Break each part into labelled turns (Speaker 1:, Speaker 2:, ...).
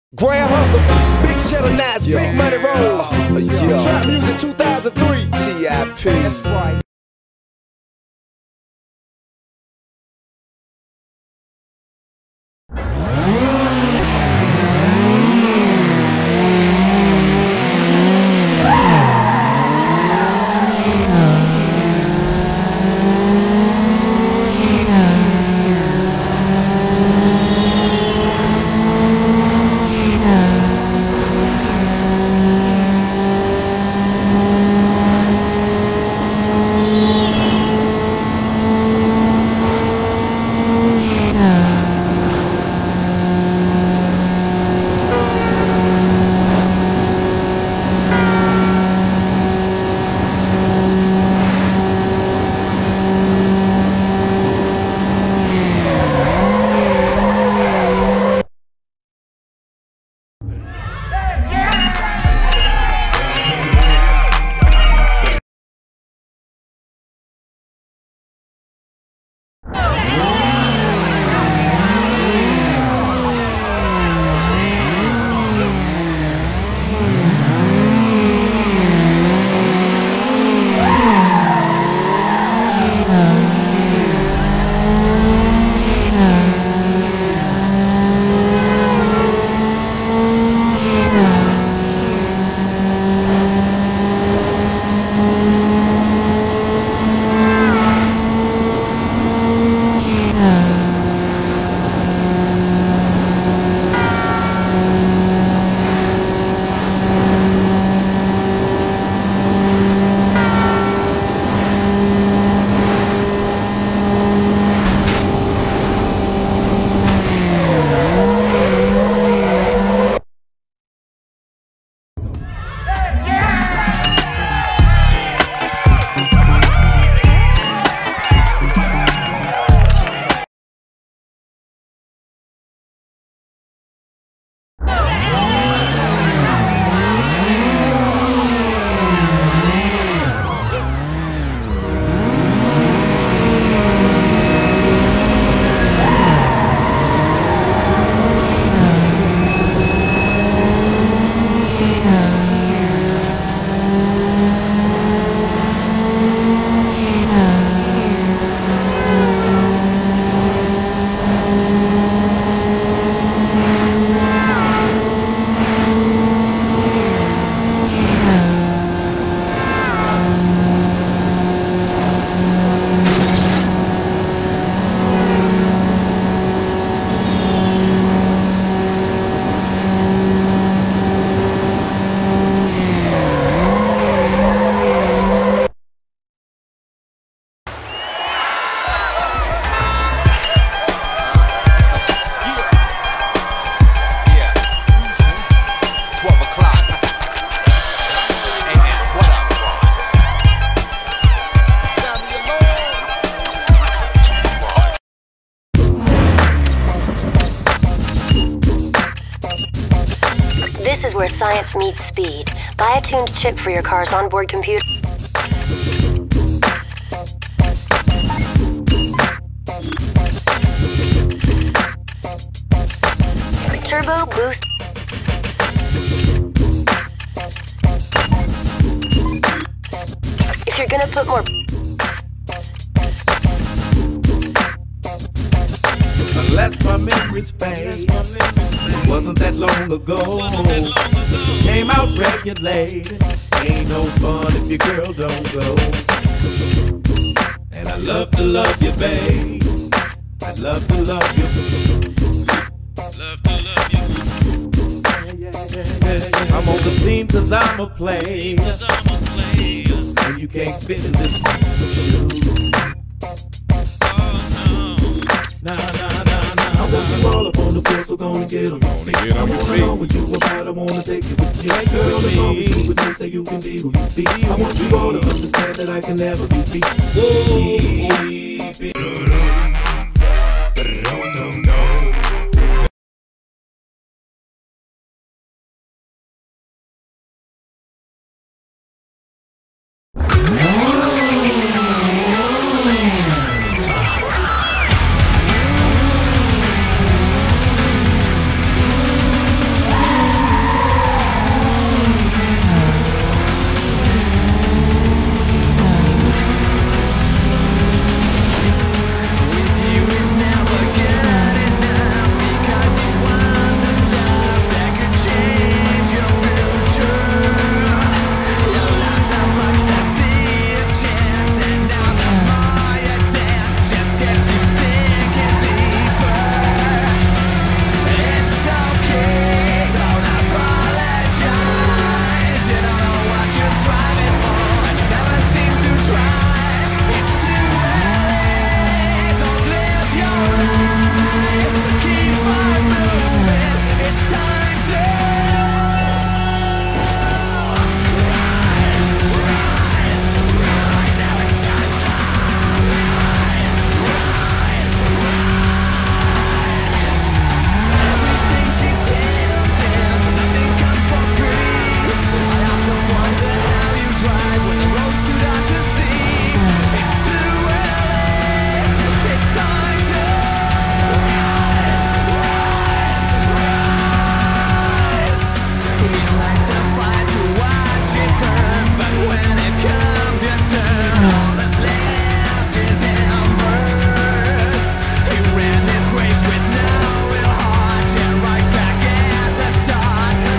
Speaker 1: Grand Hustle, Big Cheddar Nats, Big Money Roll, Trap Music 2003, TIP. That's right.
Speaker 2: This is where science meets speed. Buy a tuned chip for your car's onboard computer. Turbo boost. If you're gonna put more...
Speaker 3: Unless my memories fade, wasn't that long ago. Came out regulated, ain't no fun if your girl don't go. And I love to love you, babe. I'd love to love you. I'm on the team cause I'm a player, and you can't fit in this shoe. Nah. I want you all up on the floor, so gonna get them. I wanna know what you about, I wanna take you with me. Girl, as long as you with me, say you can be who you be. I want you all to understand that I can never be beat.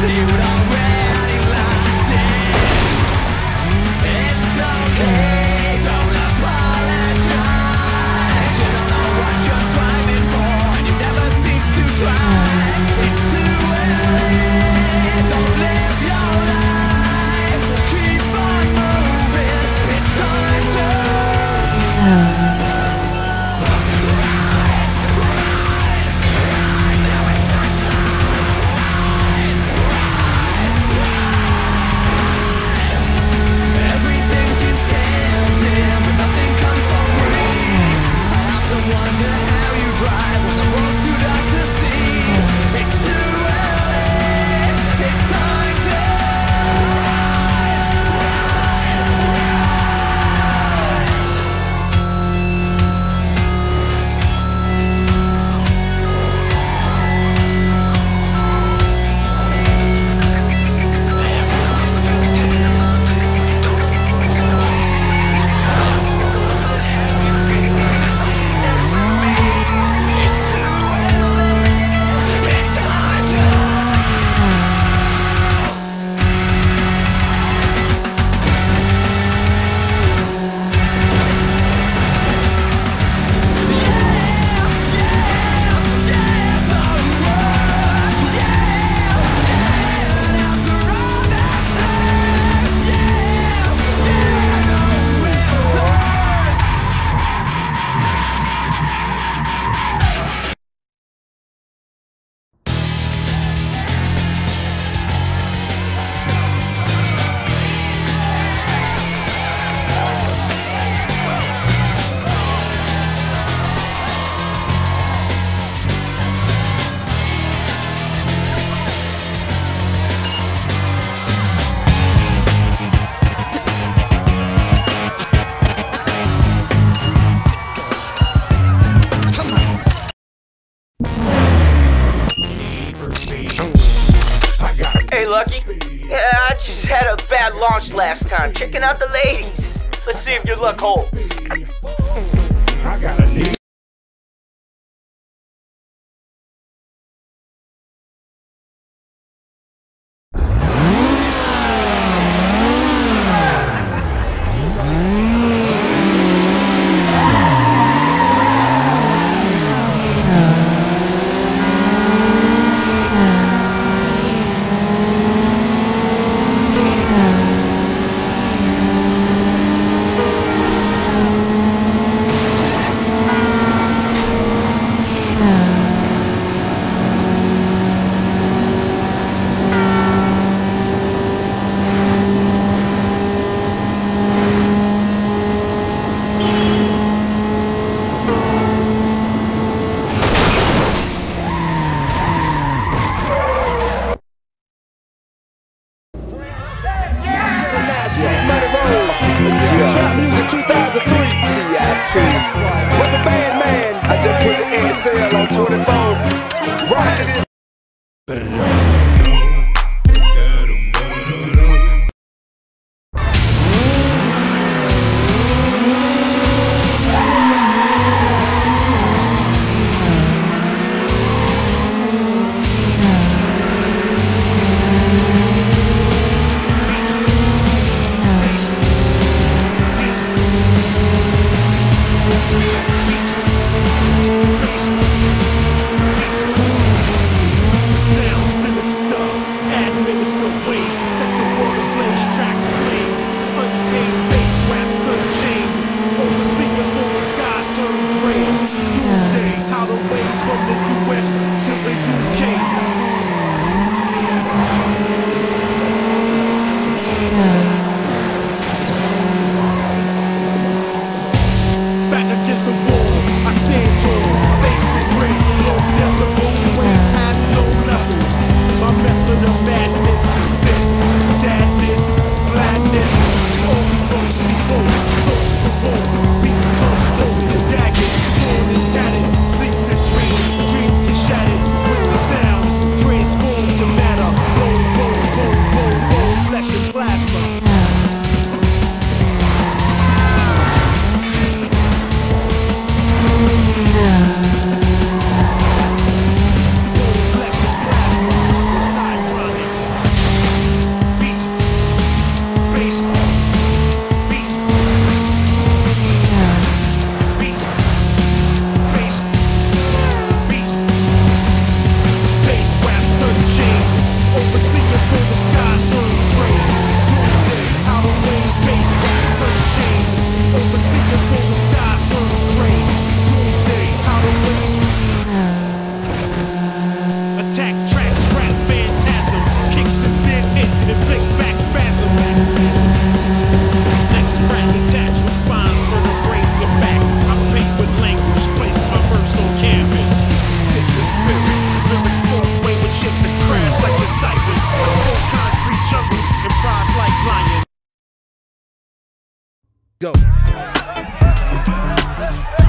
Speaker 4: Hey, Lucky. Yeah, I just had a bad launch last time. Checking out the ladies. Let's see if your luck holds.
Speaker 3: I got a need.
Speaker 1: Trap Music 2003, TIP. Rubber Band Man, I just put the NSL on 24. Right to this.
Speaker 3: Overseeing until the skies turn gray. Doomsday, tidal waves, bass, rocks unchained. Overseeing until the skies turn gray. Doomsday, tidal waves. Attack tracks, rap phantasm. Kicks and snares hit, inflict back spasm. Next crack attached with spines for the brains and backs. I paint with language, place my verse on canvas. Sick the spirits, lyrics force way with ships that crash like the ciphers. I smoke concrete jungles and prize like lion.
Speaker 1: Go.